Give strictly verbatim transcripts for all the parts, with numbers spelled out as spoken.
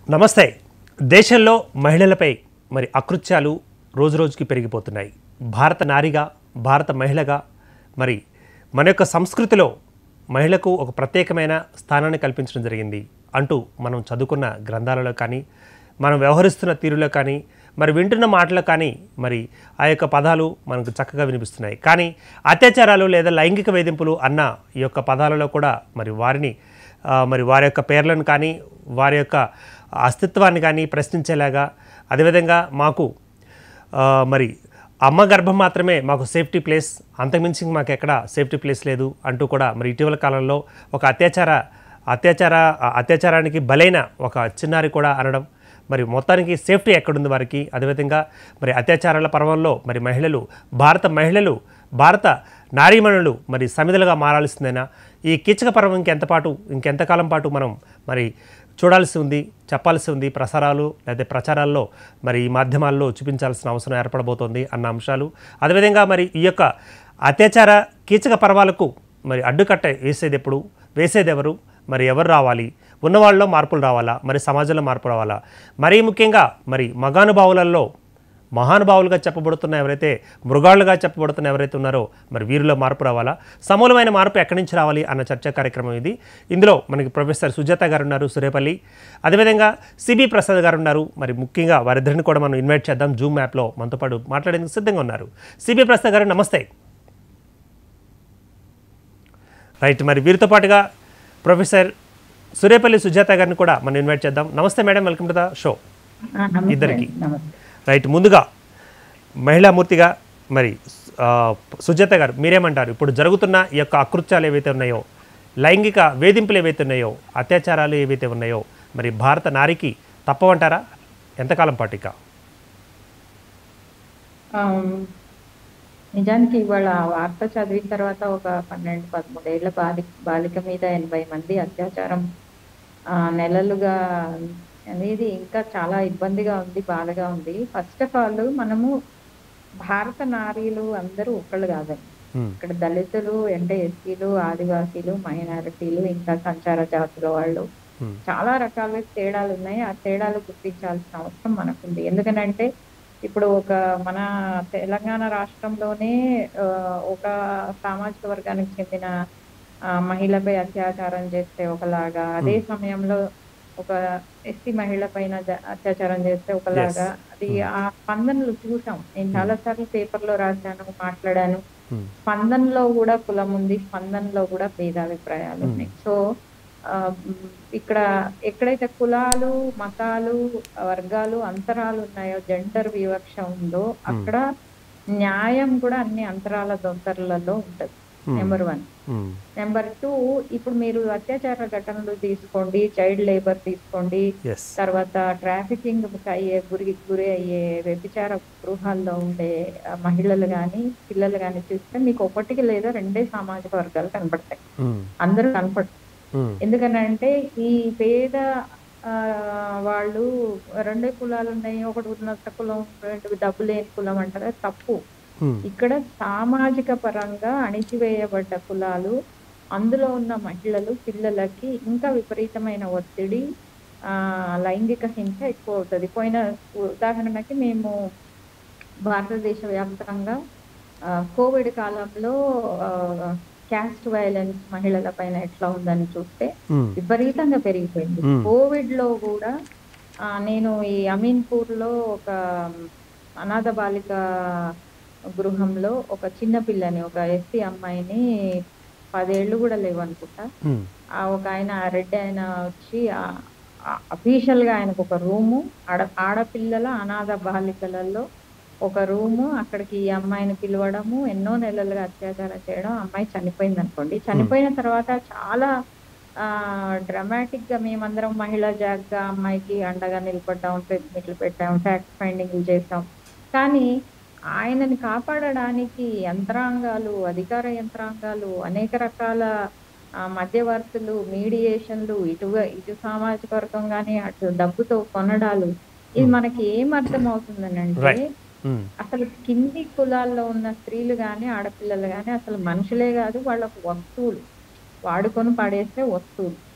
నమస్తే. దేశంలో మహిళలపై మరి అకృత్యాలు రోజు రోజుకి పెరిగిపోతున్నాయి. భారత నారిగా, భారత మహిళగా మరి మన యొక్క సంస్కృతిలో మహిళకు ఒక ప్రత్యేకమైన స్థానాన్ని కల్పించడం జరిగింది అంటూ మనం చదువుకున్న గ్రంథాలలో కానీ, మనం వ్యవహరిస్తున్న తీరులో కానీ, మరి వింటున్న మాటలు కానీ మరి ఆ యొక్క పదాలు మనకు చక్కగా వినిపిస్తున్నాయి. కానీ అత్యాచారాలు లేదా లైంగిక వేధింపులు అన్న ఈ యొక్క పదాలలో కూడా మరి వారిని మరి వారి యొక్క పేర్లను కానీ, వారి యొక్క అస్తిత్వాన్ని కానీ ప్రశ్నించేలాగా, అదేవిధంగా మాకు మరి అమ్మ గర్భం మాత్రమే మాకు సేఫ్టీ ప్లేస్, అంతకుమించి మాకు ఎక్కడ సేఫ్టీ ప్లేస్ లేదు అంటూ కూడా మరి ఇటీవల కాలంలో ఒక అత్యాచార అత్యాచార అత్యాచారానికి బలైన ఒక చిన్నారి కూడా అనడం, మరి మొత్తానికి సేఫ్టీ ఎక్కడుంది వారికి. అదేవిధంగా మరి అత్యాచారాల పర్వంలో మరి మహిళలు, భారత మహిళలు, భారత నారీమణులు మరి సమిధలుగా మారాల్సిందేనా? ఈ కీచక పర్వం ఇంకెంత పాటు ఇంకెంతకాలం పాటు మనం మరి చూడాల్సి ఉంది, చెప్పాల్సి ఉంది, ప్రసారాలు లేదా ప్రచారాల్లో మరి ఈ మాధ్యమాల్లో చూపించాల్సిన అవసరం ఏర్పడబోతోంది అన్న అంశాలు. అదేవిధంగా మరి ఈ యొక్క అత్యాచార కీచక పర్వాలకు మరి అడ్డుకట్ట వేసేది ఎప్పుడు, వేసేది ఎవరు, మరి ఎవరు రావాలి, ఉన్నవాళ్ళలో మార్పులు రావాలా, మరి సమాజంలో మార్పు రావాలా, మరీ ముఖ్యంగా మరి మగానుభావులలో మహానుభావులుగా చెప్పబడుతున్న ఎవరైతే, మృగాళ్ళుగా చెప్పబడుతున్న ఎవరైతే ఉన్నారో మరి వీరిలో మార్పు రావాలా, సమూలమైన మార్పు ఎక్కడి నుంచి రావాలి అన్న చర్చా కార్యక్రమం ఇది. ఇందులో మనకి ప్రొఫెసర్ సుజాత గారు ఉన్నారు, సురేపల్లి, అదేవిధంగా సిబి ప్రసాద్ గారు ఉన్నారు. మరి ముఖ్యంగా వారిద్దరిని కూడా మనం ఇన్వైట్ చేద్దాం. జూమ్ యాప్లో మనతో పాటు మాట్లాడేందుకు సిద్ధంగా ఉన్నారు. సిబి ప్రసాద్ గారు నమస్తే. రైట్, మరి వీరితో పాటుగా ప్రొఫెసర్ సురేపల్లి సుజాత గారిని కూడా మనం ఇన్వైట్ చేద్దాం. నమస్తే madam, welcome to the show ఇద్దరికి. రైట్, ముందుగా మహిళామూర్తిగా మరి సుజాత గారు మీరేమంటారు? ఇప్పుడు జరుగుతున్న ఈ యొక్క అకృత్యాలు ఏవైతే ఉన్నాయో, లైంగిక వేధింపులు ఏవైతే ఉన్నాయో, అత్యాచారాలు ఏవైతే ఉన్నాయో మరి భారత నారికి తప్పవంటారా? ఎంతకాలం పాటు ఇక? నిజానికి ఇవాళ వార్త చదివిన తర్వాత ఒక పన్నెండు పదమూడేళ్ల బాలి బాలిక మీద ఎనభై మంది అత్యాచారం నెలలుగా అనేది ఇంకా చాలా ఇబ్బందిగా ఉంది, బాధగా ఉంది. ఫస్ట్ ఆఫ్ ఆల్ మనము భారత నారీలు అందరూ ఒక్కళ్ళు కాదండి. ఇక్కడ దళితులు అంటే ఎస్సీలు, ఆదివాసీలు, మైనారిటీలు, ఇంకా సంచార జాతుల వాళ్ళు చాలా రకాల తేడాలు ఉన్నాయి. ఆ తేడాలు గుర్తించాల్సిన అవసరం మనకుంది. ఎందుకనంటే ఇప్పుడు ఒక మన తెలంగాణ రాష్ట్రంలోనే ఒక సామాజిక వర్గానికి చెందిన మహిళపై అత్యాచారం చేస్తే ఒకలాగా, అదే సమయంలో ఒక ఎస్సీ మహిళ పైన అత్యాచారం చేస్తే ఒకలాగా, అది ఆ స్పందనలు చూసాం. నేను చాలా సార్లు పేపర్లో రాశాను, మాట్లాడాను. స్పందనలో కూడా కులం ఉంది, స్పందనలో కూడా భేదాభిప్రాయాలు ఉన్నాయి. సో ఇక్కడ ఎక్కడైతే కులాలు, మతాలు, వర్గాలు, అంతరాలు ఉన్నాయో, జెండర్ వివక్ష ఉందో అక్కడ న్యాయం కూడా అన్ని అంతరాల దొంతరలలో ఉంటది. Number one. నెంబర్ టూ, ఇప్పుడు మీరు అత్యాచార ఘటనలు తీసుకోండి, చైల్డ్ లేబర్ తీసుకోండి, తర్వాత ట్రాఫికింగ్ అయ్యే గురి గురి అయ్యే వ్యభిచార గృహాల్లో ఉండే మహిళలు కానీ పిల్లలు కానీ చూస్తే మీకు ఒకటికి లేదా రెండే సామాజిక వర్గాలు కనపడతాయి, అందరూ కనపడతాయి. ఎందుకనంటే ఈ పేద వాళ్ళు రెండే కులాలు ఉన్నాయి, ఒకటి ఉన్నత కులం, రెండు డబ్బు లేని కులం అంటారు, తప్పు. ఇక్కడ సామాజిక పరంగా అణిచివేయబడ్డ కులాలు, అందులో ఉన్న మహిళలు, పిల్లలకి ఇంకా విపరీతమైన ఒత్తిడి, ఆ లైంగిక హింస ఎక్కువ అవుతుంది. పోయిన ఉదాహరణకి మేము భారతదేశ వ్యాప్తంగా కోవిడ్ కాలంలో క్యాస్ట్ వైలెన్స్ మహిళల పైన ఎట్లా ఉందని చూస్తే విపరీతంగా పెరిగిపోయింది. కోవిడ్ లో కూడా నేను ఈ అమీన్పూర్ లో ఒక అనాథ బాలిక గృహంలో ఒక చిన్న పిల్లని, ఒక ఎస్సీ అమ్మాయిని, పదేళ్లు కూడా లేవు అనుకుంటా, ఆ ఒక ఆయన రెడ్ ఆయన వచ్చి అఫీషియల్ గా ఆయనకు ఒక రూము, ఆడ ఆడపిల్లల అనాథ బాలికలలో ఒక రూము, అక్కడికి ఈ అమ్మాయిని పిలవడము, ఎన్నో నెలలుగా అత్యాచారం చేయడం, అమ్మాయి చనిపోయింది అనుకోండి. చనిపోయిన తర్వాత చాలా ఆ డ్రామాటిక్ గా మేమందరం మహిళా జాగ్గా అమ్మాయికి అండగా నిలబడ్డాం, ప్రెస్ మీట్లు పెట్టాం, ఫ్యాక్ట్ ఫైండింగ్లు చేస్తాం. కానీ ఆయనని కాపాడడానికి యంత్రాంగాలు, అధికార యంత్రాంగాలు, అనేక రకాల మధ్యవర్తులు, మీడియేషన్లు, ఇటు ఇటు సామాజిక వర్గం కానీ అటు డబ్బుతో కొనడాలు, ఇది మనకి ఏం అర్థం అవుతుందని అంటే అసలు కింది కులాల్లో ఉన్న స్త్రీలు కానీ ఆడపిల్లలు కానీ అసలు మనుషులే కాదు, వాళ్ళకు వస్తువులు, వాడుకొని పడేసే వస్తువులు.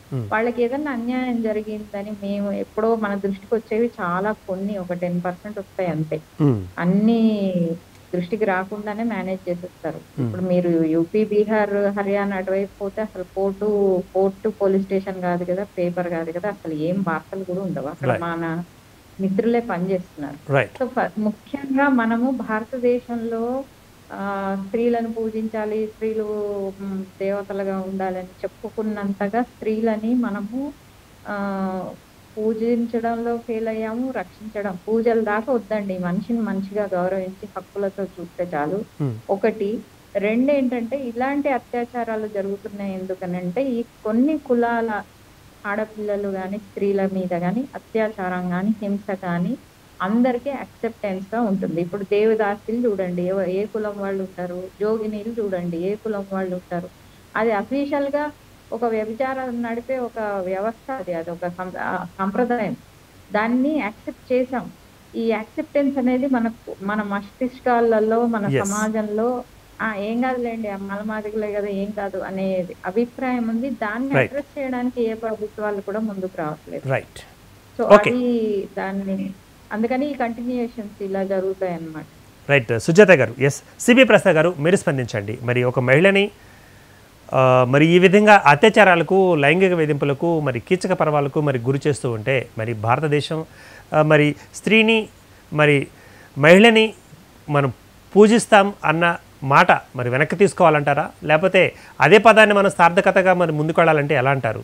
వాళ్ళకి ఏదన్నా అన్యాయం జరిగిందని మేము ఎప్పుడో మన దృష్టికి వచ్చేవి చాలా కొన్ని, ఒక టెన్ పర్సెంట్ వస్తాయి అంతే. అన్ని దృష్టికి రాకుండానే మేనేజ్ చేసేస్తారు. ఇప్పుడు మీరు యూపీ, బీహార్, హర్యానా అటువైపు పోతే అసలు కోర్టు కోర్టు పోలీస్ స్టేషన్ కాదు కదా, పేపర్ కాదు కదా, అసలు ఏం వార్తలు కూడా ఉండవు. అక్కడ మన మిత్రులే పనిచేస్తున్నారు. సో ముఖ్యంగా మనము భారతదేశంలో ఆ స్త్రీలను పూజించాలి, స్త్రీలు దేవతలుగా ఉండాలని చెప్పుకున్నంతగా స్త్రీలని మనము ఆ పూజించడంలో ఫెయిల్ అయ్యాము. రక్షించడం, పూజల దాకా వద్దండి, మనిషిని మంచిగా గౌరవించి హక్కులతో చూస్తే చాలు. ఒకటి. రెండేంటంటే ఇలాంటి అత్యాచారాలు జరుగుతున్నాయి ఎందుకనంటే ఈ కొన్ని కులాల ఆడపిల్లలు కానీ స్త్రీల మీద కానీ అత్యాచారం కానీ హింస కానీ అందరికీ అక్సెప్టెన్స్ గా ఉంటుంది. ఇప్పుడు దేవదాసులు చూడండి, ఏ కులం వాళ్ళు ఉంటారు, జోగినీలు చూడండి ఏ కులం వాళ్ళు ఉంటారు. అది అఫీషియల్ గా ఒక వ్యభిచారం నడిపే ఒక వ్యవస్థ, అది అది ఒక సంప్రదాయం. దాన్ని యాక్సెప్ట్ చేసాం. ఈ యాక్సెప్టెన్స్ అనేది మనకు మన మస్తిష్కాలలో మన సమాజంలో ఆ ఏం కాదులేండి, మలమాదిగలే కదా ఏం కాదు అనే అభిప్రాయం ఉంది. దాన్ని అడ్రస్ చేయడానికి ఏ ప్రభుత్వాలు కూడా ముందుకు రావట్లేదు. సో అది దాన్ని అందుకని ఈ కంటిన్యూషన్స్ ఇలా జరుగుతాయి అన్నమాట. రైట్ సుజాత గారు. ఎస్ సిబి ప్రసాద్ గారు, మీరు స్పందించండి. మరి ఒక మహిళని మరి ఈ విధంగా అత్యాచారాలకు, లైంగిక వేధింపులకు, మరి కీచక పర్వాలకు మరి గురి చేస్తూ ఉంటే మరి భారతదేశం మరి స్త్రీని మరి మహిళని మనం పూజిస్తాం అన్న మాట మరి వెనక్కి తీసుకోవాలంటారా, లేకపోతే అదే పదాన్ని మనం సార్థకతగా మరి ముందుకు వెళ్ళాలంటే ఎలా అంటారు?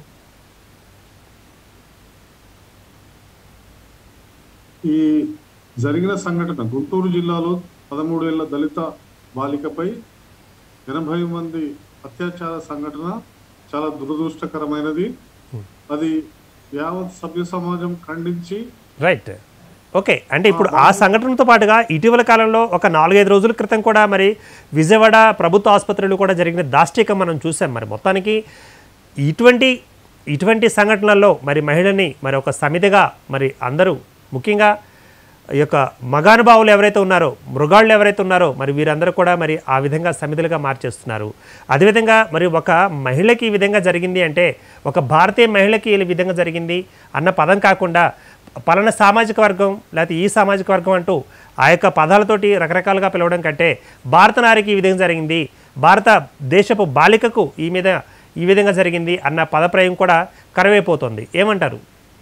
ఈ జరిగిన సంఘటన గుంటూరు జిల్లాలో పదమూడు ఏళ్ల దళిత బాలికపై ఎనభై మంది అత్యాచార సంఘటన చాలా దురదృష్టకరమైనది. అది యావత్ సభ్య సమాజం ఖండించి రైట్ ఓకే. అంటే ఇప్పుడు ఆ సంఘటనతో పాటుగా ఇటీవల కాలంలో ఒక నాలుగైదు రోజుల క్రితం కూడా మరి విజయవాడ ప్రభుత్వ ఆసుపత్రిలో కూడా జరిగిన దాష్టికం మనం చూసాం. మరి మొత్తానికి ఇటువంటి ఇటువంటి సంఘటనల్లో మరి మహిళని మరి ఒక సమితిగా మరి అందరూ, ముఖ్యంగా ఈ యొక్క మగానుభావులు ఎవరైతే ఉన్నారో, మృగాళ్ళు ఎవరైతే ఉన్నారో మరి వీరందరూ కూడా మరి ఆ విధంగా సమితులుగా మార్చేస్తున్నారు. అదేవిధంగా మరి ఒక మహిళకి ఈ విధంగా జరిగింది అంటే, ఒక భారతీయ మహిళకి ఈ విధంగా జరిగింది అన్న పదం కాకుండా పలానా సామాజిక వర్గం లేకపోతే ఈ సామాజిక వర్గం అంటూ ఆ యొక్క పదాలతోటి రకరకాలుగా పిలవడం కంటే, భారత నారికి ఈ విధంగా జరిగింది, భారత దేశపు బాలికకు ఈ మీద ఈ విధంగా జరిగింది అన్న పదప్రయోగం కూడా కరువైపోతుంది. ఏమంటారు?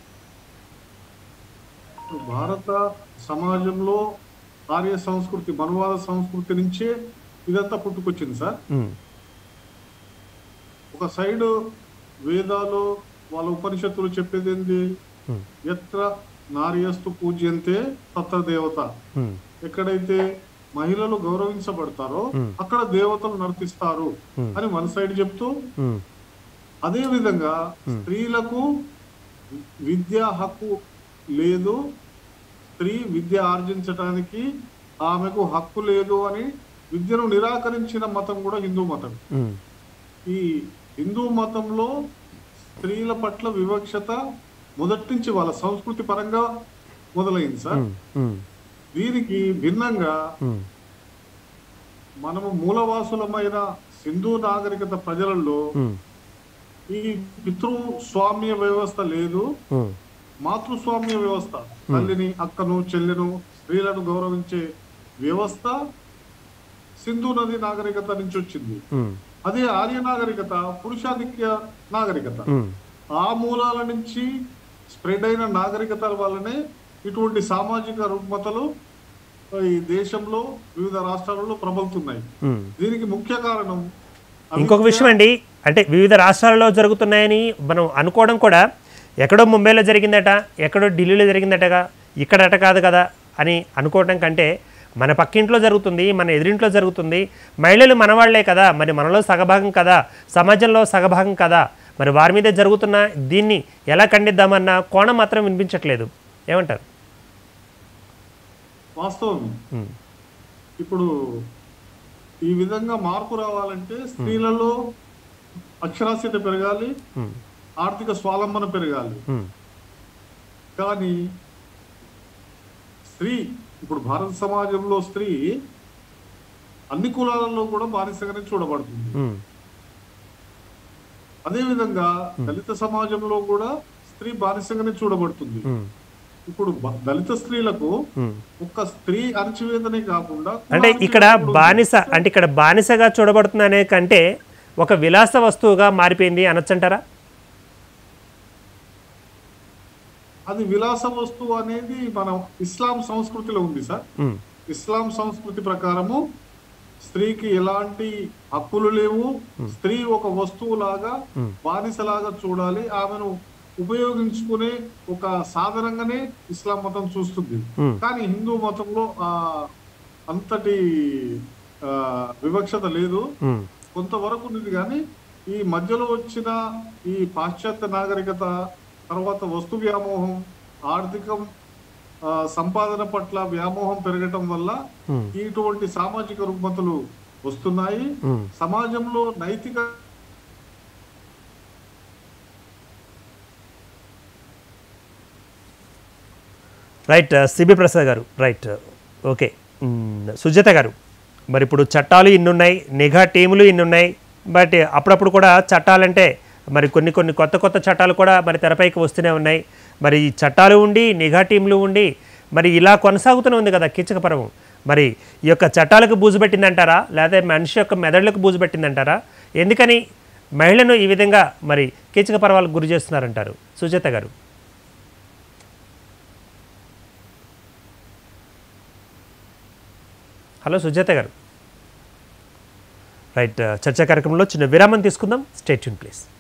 భారత సమాజంలో ఆర్య సంస్కృతి, మనువాద సంస్కృతి నుంచే ఇదంతా పుట్టుకొచ్చింది సార్. ఒక సైడ్ వేదాలు వాళ్ళ ఉపనిషత్తులు చెప్పేది ఏంది, ఎత్ర నార్యస్తు పూజ్యంతే తత్ర దేవత. ఎక్కడైతే మహిళలు గౌరవించబడతారో అక్కడ దేవతలు నర్తిస్తారు అని వన్ సైడ్ చెప్తూ, అదే విధంగా స్త్రీలకు విద్యా హక్కు లేదు, స్త్రీ విద్య ఆర్జించడానికి ఆమెకు హక్కు లేదు అని విద్యను నిరాకరించిన మతం కూడా హిందూ మతం. ఈ హిందూ మతంలో స్త్రీల పట్ల వివక్షత మొదటి నుంచి వాళ్ళ సంస్కృతి పరంగా మొదలైంది సార్. దీనికి భిన్నంగా మనము మూలవాసులమైన సింధు నాగరికత ప్రజలలో ఈ పితృస్వామ్య వ్యవస్థ లేదు, మాతృస్వామ్య వ్యవస్థ, తల్లిని, అక్కను, చెల్లెను, స్త్రీలను గౌరవించే వ్యవస్థ సింధు నది నాగరికత నుంచి వచ్చింది. అదే ఆర్య నాగరికత పురుషాధిక్య నాగరికత. ఆ మూలాల నుంచి స్ప్రెడ్ అయిన నాగరికతల వల్లనే ఇటువంటి సామాజిక రుగ్మతలు ఈ దేశంలో వివిధ రాష్ట్రాలలో ప్రబలుతున్నాయి. దీనికి ముఖ్య కారణం ఇంకొక విషయం అండి, అంటే వివిధ రాష్ట్రాలలో జరుగుతున్నాయని మనం అనుకోవడం కూడా, ఎక్కడో ముంబైలో జరిగిందట, ఎక్కడో ఢిల్లీలో జరిగిందటగా, ఇక్కడట కాదు కదా అని అనుకోవటం కంటే, మన పక్కింట్లో జరుగుతుంది, మన ఎదురింట్లో జరుగుతుంది, మహిళలు మనవాళ్లే కదా, మరి మనలో సగభాగం కదా, సమాజంలో సగభాగం కదా, మరి వారి మీద జరుగుతున్న దీన్ని ఎలా ఖండిద్దామన్న కోణం మాత్రం వినిపించట్లేదు. ఏమంటారు? వాస్తవం. ఇప్పుడు ఈ విధంగా మార్పు రావాలంటే స్త్రీలలో అక్షరాస్యత పెరగాలి, ఆర్థిక స్వావలంబన పెరగాలి. కానీ స్త్రీ ఇప్పుడు భారత సమాజంలో స్త్రీ అన్ని కులాలలో కూడా బానిసగానే చూడబడుతుంది. అదేవిధంగా దళిత సమాజంలో కూడా స్త్రీ బానిసంగానే చూడబడుతుంది. ఉమ్, ఇప్పుడు బ- దళిత స్త్రీలకు ఉమ్. ఒక్క స్త్రీ అణచివేతనే కాకుండా అంటే కులానికి ఇక్కడ కూడా ఉంది. బానిస అంటే ఇక్కడ బానిసగా చూడబడుతుంది అనే కంటే ఒక విలాస వస్తువుగా మారిపోయింది అనొచ్చంటారా? అది విలాస వస్తువు అనేది మన ఇస్లాం సంస్కృతిలో ఉంది సార్. ఉమ్, ఇస్లాం సంస్కృతి ప్రకారము స్త్రీకి ఎలాంటి హక్కులు లేవు. స్త్రీ ఒక వస్తువు లాగా బానిసలాగా చూడాలి. ఆమెను ఉపయోగించుకునే ఒక సాధనంగానే ఇస్లాం మతం చూస్తుంది. ఉమ్, కానీ హిందూ మతంలో ఆ అంతటి ఆ, వివక్షత లేదు. ఉమ్, కొంతవరకు ఉంది. కానీ ఈ మధ్యలో వచ్చిన ఈ పాశ్చాత్య నాగరికత తర్వాత వస్తు వ్యామోహం, ఆర్థికం ఆ, సంపాదన పట్ల వ్యామోహం పెరగటం వల్ల ఉమ్, ఇటువంటి సామాజిక రుగ్మతలు వస్తున్నాయి. ఉమ్. సమాజంలో నైతిక రైట్ సిబి ప్రసాద్ గారు, రైట్, ఓకే. మ్, సుజాత గారు, మరి ఇప్పుడు చట్టాలు ఇన్ని ఉన్నాయి, నిఘా టీములు ఇన్ని ఉన్నాయి, బట్ అప్పుడప్పుడు కూడా చట్టాలంటే మరి కొన్ని కొన్ని కొత్త కొత్త చట్టాలు కూడా మరి తెరపైకి వస్తూనే ఉన్నాయి. మరి ఈ చట్టాలు ఉండి నిఘా టీములు ఉండి మరి ఇలా కొనసాగుతూనే ఉంది కదా కీచక పర్వం. మరి ఈ యొక్క చట్టాలకు బూజు పెట్టిందంటారా, లేదా మనిషి యొక్క మెదడులకు బూజు పెట్టిందంటారా? ఎందుకని మహిళను ఈ విధంగా మరి కీచక పర్వాలకు గురి చేస్తున్నారంటారు సుజాత గారు? హలో సుజాత గారు, రైట్, చర్చా కార్యక్రమంలో చిన్న విరామం తీసుకుందాం. Stay tune please.